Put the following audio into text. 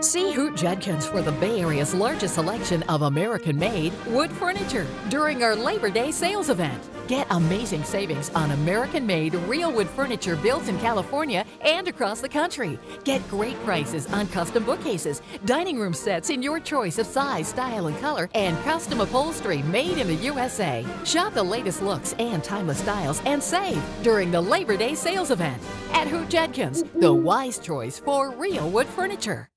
See Hoot Judkins for the Bay Area's largest selection of American-made wood furniture during our Labor Day sales event. Get amazing savings on American-made real wood furniture built in California and across the country. Get great prices on custom bookcases, dining room sets in your choice of size, style, and color, and custom upholstery made in the USA. Shop the latest looks and timeless styles and save during the Labor Day sales event at Hoot Judkins, the wise choice for real wood furniture.